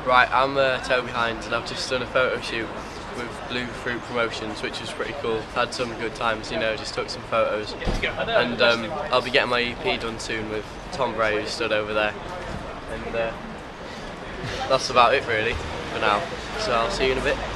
Right, I'm Toby Hind and I've just done a photo shoot with Bluefruit Promotions, which was pretty cool. Had some good times, you know, just took some photos. And I'll be getting my EP done soon with Tom Bray, who stood over there. And that's about it really for now. So I'll see you in a bit.